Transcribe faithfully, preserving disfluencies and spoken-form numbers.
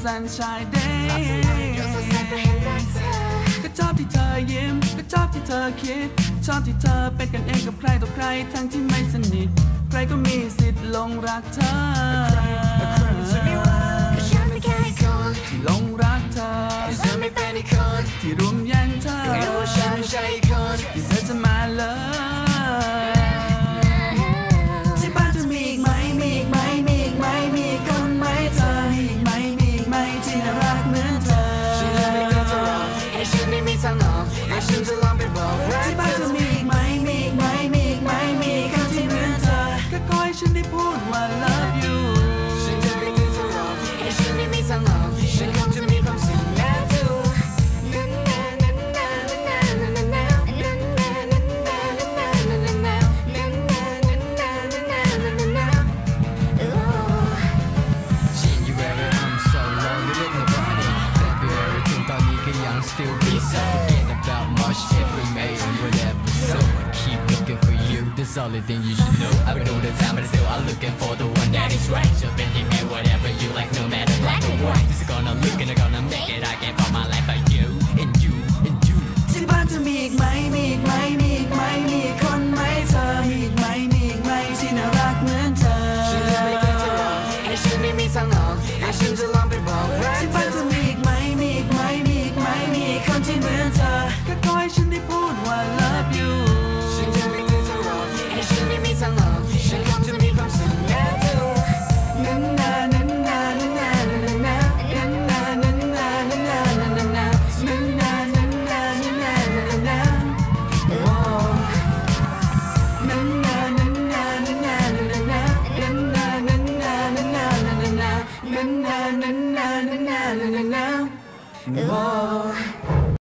sunshine day ก็ชอบที่เธอยิ้มก็ชอบที่เธอคิดชอบที่เธอเป็นกันเองกับใครต่อใครทั้งที่ไม่สนิทใครก็มีสิทธิ์หลงรักเธอที่หลงรักเธอที่รุมแย่งเธอที่เธอจะมาเลยที่บ้านจะมีอีกไหมมีอีกไหมมีอีกไหมมีอีกคนไหมเธอมีอีกไหมมีอีกไหมที่น่ารักเหมือนเธอให้ฉันได้มีทางออกให้ฉันจะลองไปบอกรักที่บ้านจะมีอีกไหมมีอีกไหมมีอีกไหมมีอีกคนที่เหมือนเธอก็ขอให้ฉันได้พูดว่า love you ฉันจะไม่เคยจะรอให้ฉันได้มีทางออกฉันคงจะมีความสุขและดู Still be so forget about March, April, May, and whatever. So I keep looking for you. That's the only thing you should know. I've been all the time, but still I'm looking for the one that is right. So bending me, whatever you like, no matter black or white. It's gonna look and I'm gonna make it. I can't find my life for you and you and you. ที่บ้านจะมีอีกไหมมีอีกไหมมีอีกไหมมีอีกคนไหมเธอมีอีกไหมมีอีกไหมที่น่ารักเหมือนเธอฉันจะไม่เคยจะรอให้ฉันได้มีทางออกให้ฉันจะลองไปบอกรักที่บ้านจะมีอีกไหมมีอีกไหมมีอีกไหมมีอีกคนที่เหมือนเธอก็ขอให้ฉันได้พูดว่า love you ฉันจะไม่เคยจะรอให้ฉันได้มีทางออกฉันคงจะมีความสุขแน่ดูนันนานันนานันนานันนานันนานันนานันนานันนานันนานันนานันนานันนานันนาโอ้นันนานันนานันนานันนานันนานันนานันนานันนานันนานันนานันนานันนาโอ้